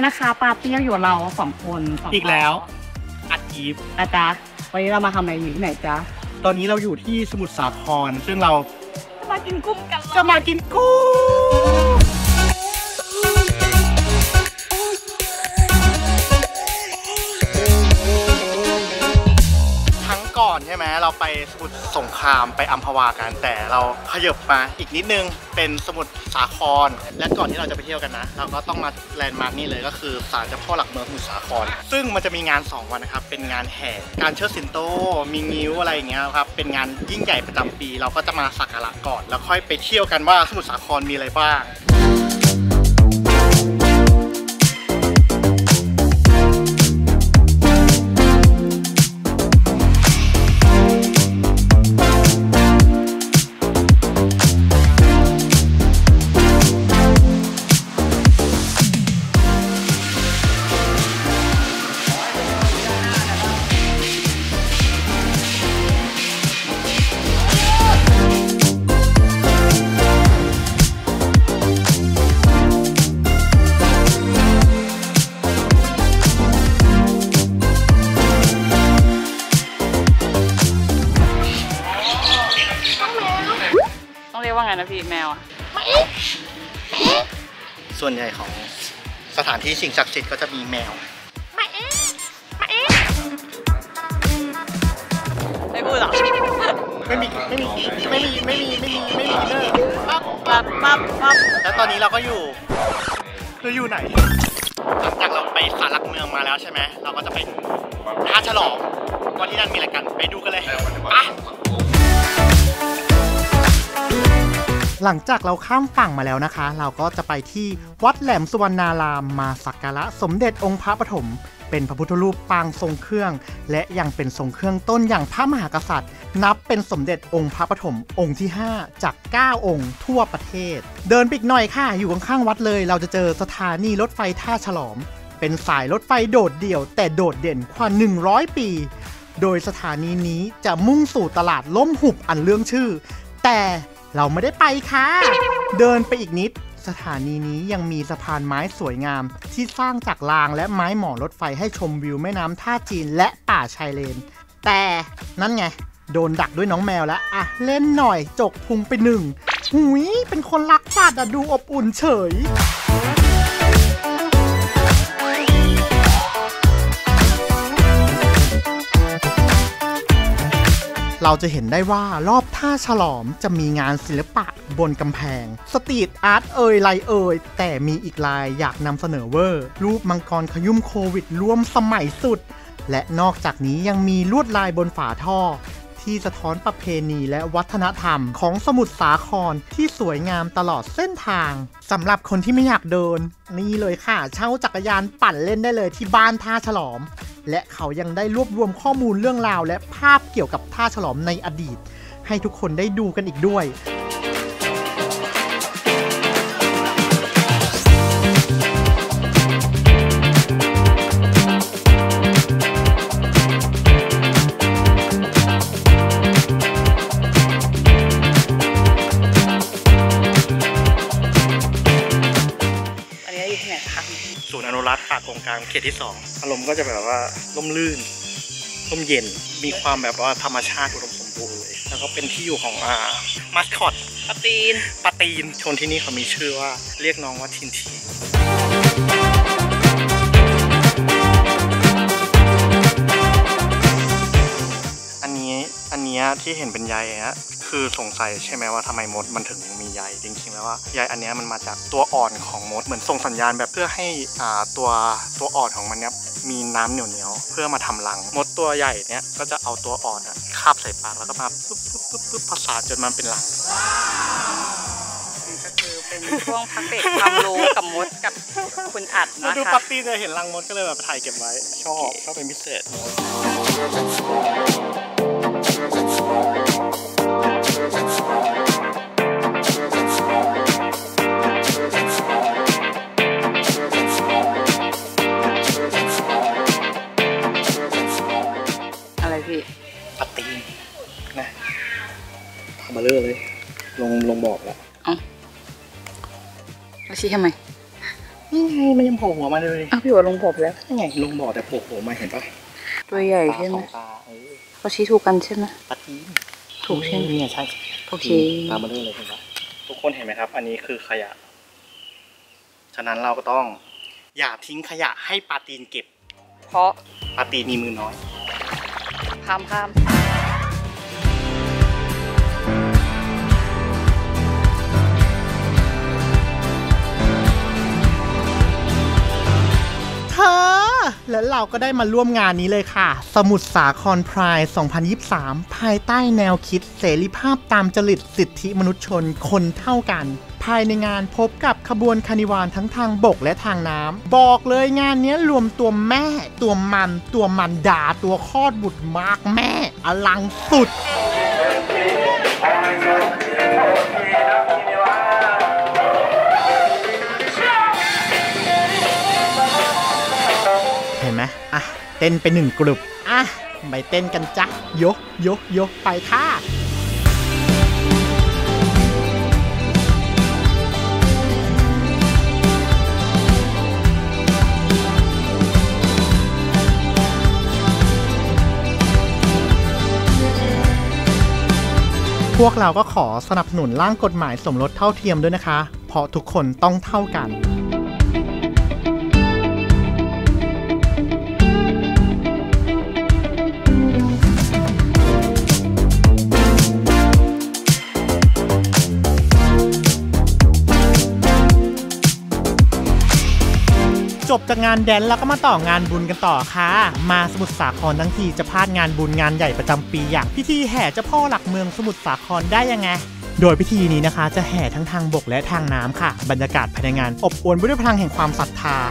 นะคะปาร์ตี้อยู่เรา2 คนอีกแล้วอัดกีฟนะจ๊ะวันนี้เรามาทำอะไรอยู่ที่ไหนจ๊ะตอนนี้เราอยู่ที่สมุทรสาครซึ่งเราจะมากินกุ้งกันจะมากินกุ้งก่อนใช่ไหมเราไปสมุทรสงครามไปอัมพวากันแต่เราขยับมาอีกนิดนึงเป็นสมุทรสาครและก่อนที่เราจะไปเที่ยวกันนะเราก็ต้องมาแลนด์มาร์กนี่เลยก็คือศาลเจ้าพ่อหลักเมืองสมุทรสาครซึ่งมันจะมีงาน2 วันนะครับเป็นงานแห่การเชิดสิงโตมีงิ้วอะไรอย่างเงี้ยครับเป็นงานยิ่งใหญ่ประจำปีเราก็จะมาสักการะก่อนแล้วค่อยไปเที่ยวกันว่าสมุทรสาครมีอะไรบ้างว่าไงนะพี่แมวอ่ะส่วนใหญ่ของสถานที่สิ่งศักดิ์สิทธิ์ก็จะมีแมวไม่พูดหรอไม่มีเนอร์ปั๊บแล้วตอนนี้เราก็อยู่ไหนหลังจากเราไปศาลหลักเมืองมาแล้วใช่ไหมเราก็จะไปท่าฉลอมวันที่นั่นมีอะไรกันไปดูกันเลยหลังจากเราข้ามฝั่งมาแล้วนะคะเราก็จะไปที่วัดแหลมสุวรรณารามมาสักการะสมเด็จองค์พระปฐมเป็นพระพุทธรูปปางทรงเครื่องและยังเป็นทรงเครื่องต้นอย่างพระมหากษัตริย์นับเป็นสมเด็จองค์พระปฐมองค์ที่5จาก9องค์ทั่วประเทศเดินไปอีกหน่อยค่ะอยู่ข้างๆวัดเลยเราจะเจอสถานีรถไฟท่าฉลอมเป็นสายรถไฟโดดเดี่ยวแต่โดดเด่นกว่า100 ปีโดยสถานีนี้จะมุ่งสู่ตลาดล้มหุบอันเรื่องชื่อแต่เราไม่ได้ไปค่ะเดินไปอีกนิดสถานีนี้ยังมีสะพานไม้สวยงามที่สร้างจากรางและไม้หมอรถไฟให้ชมวิวแม่น้ำท่าจีนและป่าชายเลนแต่นั่นไงโดนดักด้วยน้องแมวแล้วอ่ะเล่นหน่อยจกพุงไป1หุยเป็นคนรักสัตว์ดูอบอุ่นเฉยเราจะเห็นได้ว่ารอบท่าฉลอมจะมีงานศิลปะบนกำแพงสตรีทอาร์ตไรแต่มีอีกลายอยากนำเสนอเวอร์รูปมังกรขยุ่มโควิดร่วมสมัยสุดและนอกจากนี้ยังมีลวดลายบนฝาท่อที่สะท้อนประเพณีและวัฒนธรรมของสมุทรสาครที่สวยงามตลอดเส้นทางสำหรับคนที่ไม่อยากเดินนี่เลยค่ะเช่าจักรยานปั่นเล่นได้เลยที่บ้านท่าฉลอมและเขายังได้รวบรวมข้อมูลเรื่องราวและภาพเกี่ยวกับท่าฉลอมในอดีตให้ทุกคนได้ดูกันอีกด้วยศูนย์อนุรักษ์ป่าโกงกลางเขตที่2อารมณ์ก็จะแบบว่าร่มรื่นร่มเย็นมีความแบบว่าธรรมชาติอุดมสมบูรณ์เลยแล้วก็เป็นที่อยู่ของมัสคอตปาตีนชนที่นี่เขามีชื่อว่าเรียกน้องว่าทินทีอันนี้ที่เห็นเป็นใยฮะคือสงสัยใช่ไหมว่าทำไมมดมันถึงมีใยจริงๆแล้วว่าใยอันนี้มันมาจากตัวอ่อนของมดเหมือนส่งสัญญาณแบบเพื่อให้ตัวอ่อนของมันเนี้ยมีน้ำเหนียวเพื่อมาทำรังมดตัวใหญ่เนี้ยก็จะเอาตัวอ่อนคาบใส่ปากแล้วก็มาปุ๊บผสานจนมันเป็นรังก็คือเป็นช่วงพักเบรกความรู้กับมดกับคุณอัดนะคะดูปั๊บตี้เลยเห็นรังมดก็เลยแบบถ่ายเก็บไว้ชอบเป็นพิเศษอะไรพี่ปาตีนนะเบลอเลยลงบอกแล้วแล้วชี้ทำไมนี่ไงมันยังโผล่หัวมาเลยอ้าวพี่ว่าลงผมแล้วนี่ไงลงบ่อแต่โผล่หัวมาเห็นปะตัวใหญ่ใช่ไหมตาเขาชี้ถูกกันใช่ไหมปลาทีนถูกใช่ไหมเนี่ยใช่โอเคตามมาด้วยเลยเห็นปะทุกคนเห็นไหมครับ อันนี้คือขยะฉะนั้นเราก็ต้องอย่าทิ้งขยะให้ปลาตีนเก็บเพราะปลาตีนมีมือน้อยข้ามเธอและเราก็ได้มาร่วมงานนี้เลยค่ะ สมุทรสาครไพร์ 2023 ภายใต้แนวคิดเสรีภาพตามจริตสิทธิมนุษยชนคนเท่ากัน ภายในงานพบกับขบวนคานิวาลทั้งทางบกและทางน้ำบอกเลยงานนี้รวมตัวแม่ตัวมันดาตัวคลอดบุตรมากแม่อลังสุด เห็นไหมอ่ะเต้นไปหนึ่งกลุ่มอ่ะไปเต้นกันจ้ะยกไปค่ะพวกเราก็ขอสนับสนุนร่างกฎหมายสมรสเท่าเทียมด้วยนะคะเพราะทุกคนต้องเท่ากันจบจากงานแดนแล้วก็มาต่องานบุญกันต่อค่ะมาสมุทรสาครทั้งทีจะพลาดงานบุญงานใหญ่ประจำปีอย่างพิธีแห่เจ้าพ่อหลักเมืองสมุทรสาครได้ยังไงโดยพิธีนี้นะคะจะแห่ทั้งทางบกและทางน้ำค่ะบรรยากาศภายในงานอบอวลไปด้วยพลังแห่งความศรัทธา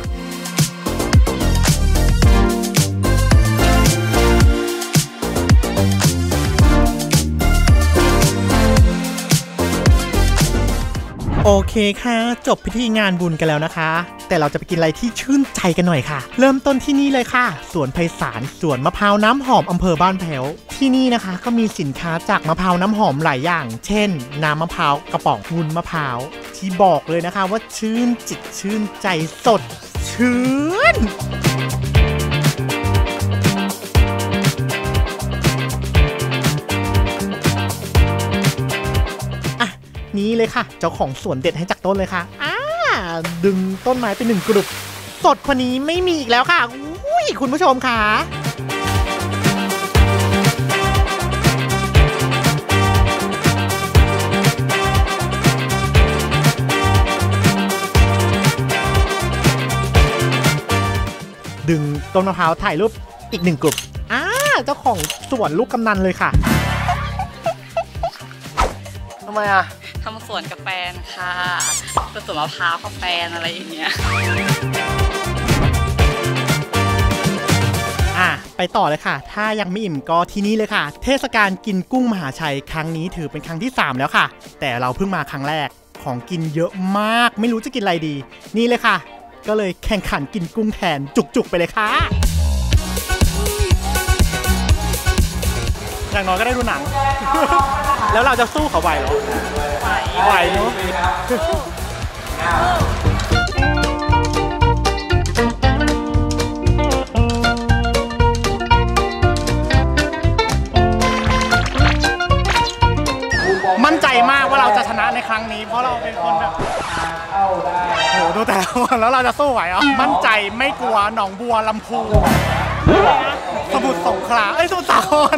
โอเคค่ะจบพิธีงานบุญกันแล้วนะคะแต่เราจะไปกินอะไรที่ชื่นใจกันหน่อยค่ะเริ่มต้นที่นี่เลยค่ะสวนไพศาลสวนมะพร้าวน้ำหอมอำเภอบ้านแพ้วที่นี่นะคะก็มีสินค้าจากมะพร้าวน้ำหอมหลายอย่างเช่นน้ำมะพร้าวกระป๋องวุ้นมะพร้าวที่บอกเลยนะคะว่าชื่นจิตชื่นใจสดชื่นนี่เลยค่ะเจ้าของสวนเด็ดให้จากต้นเลยค่ะดึงต้นไม้ไปหนึ่งกลุ่มสดกว่านี้ไม่มีอีกแล้วค่ะอุ้ยคุณผู้ชมค่ะดึงต้นมะพร้าวถ่ายรูปอีกหนึ่งกลุ่มเจ้าของสวนลูกกำนันเลยค่ะทำไมทำสวนกาแฟค่ะเป็นสวนมะพร้าวกาแฟอะไรอย่างเงี้ยไปต่อเลยค่ะถ้ายังไม่อิ่มก็ที่นี่เลยค่ะเทศกาลกินกุ้งมหาชัยครั้งนี้ถือเป็นครั้งที่3แล้วค่ะแต่เราเพิ่งมาครั้งแรกของกินเยอะมากไม่รู้จะกินอะไรดีนี่เลยค่ะก็เลยแข่งขันกินกุ้งแทนจุกๆไปเลยค่ะอย่างน้อยก็ได้ดูหนัง แล้วเราจะสู้เขาไหวเหรอไหวเนาะมั่นใจมากว่าเราจะชนะในครั้งนี้เพราะเราเป็นคนแบบโหดูแต่แล้วเราจะสู้ไหวมั่นใจไม่กลัวหนองบัวลำพูสมุทรสงครามสมุทรสาคร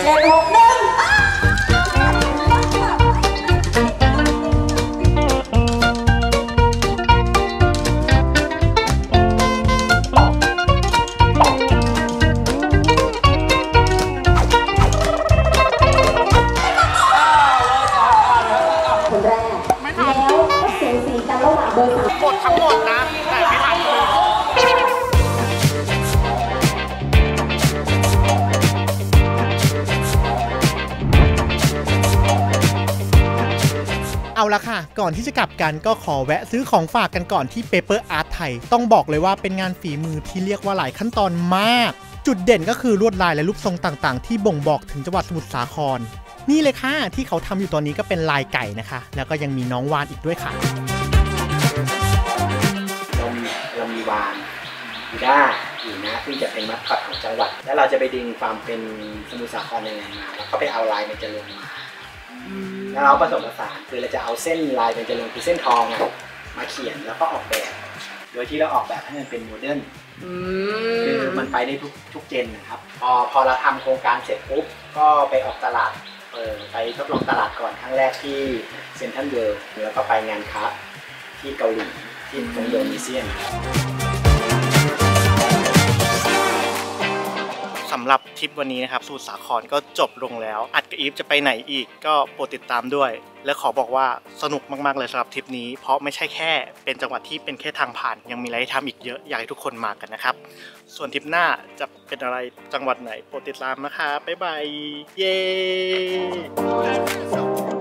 หมดทั้งหมดนะแต่ไม่ทันเลยเอาละค่ะก่อนที่จะกลับกันก็ขอแวะซื้อของฝากกันก่อนที่ Paper Art ไทยต้องบอกเลยว่าเป็นงานฝีมือที่เรียกว่าหลายขั้นตอนมากจุดเด่นก็คือลวดลายและรูปทรงต่างๆที่บ่งบอกถึงจังหวัดสมุทรสาครนี่เลยค่ะที่เขาทำอยู่ตอนนี้ก็เป็นลายไก่นะคะแล้วก็ยังมีน้องวานอีกด้วยค่ะวานบูด้าอยู่นะซึ่งจะเป็นมัสคอตของจังหวัดแล้วเราจะไปดึงความเป็นสมุทรสาครยังไงมาแล้วก็ไปเอาลายเบญจรงค์มาแล้วเราผสมผสานคือเราจะเอาเส้นลายเบญจรงค์คือเส้นทองมาเขียนแล้วก็ออกแบบโดยที่เราออกแบบให้มันเป็นโมเดิร์นคือมันไปได้ทุกเจนนะครับพอเราทำโครงการเสร็จปุ๊บก็ไปออกตลาดไปทดลองตลาดก่อนครั้งแรกที่เซ็นทรัลเวิลด์แล้วก็ไปงานค้าที่เกาหลีที่อินโดนีเซียสำหรับทริปวันนี้นะครับสมุทรสาครก็จบลงแล้วอัดกับอีฟจะไปไหนอีกก็โปรดติดตามด้วยและขอบอกว่าสนุกมากๆเลยสำหรับทริปนี้เพราะไม่ใช่แค่เป็นจังหวัดที่เป็นแค่ทางผ่านยังมีอะไรให้ทำอีกเยอะอยากให้ทุกคนมากันนะครับส่วนทริปหน้าจะเป็นอะไรจังหวัดไหนโปรดติดตามนะคะบ๊ายบายเย้